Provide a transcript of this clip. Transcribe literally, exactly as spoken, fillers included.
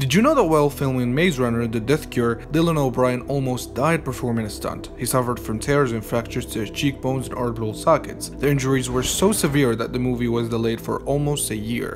Did you know that while filming Maze Runner: The Death Cure, Dylan O'Brien almost died performing a stunt? He suffered from tears and fractures to his cheekbones and orbital sockets. The injuries were so severe that the movie was delayed for almost a year.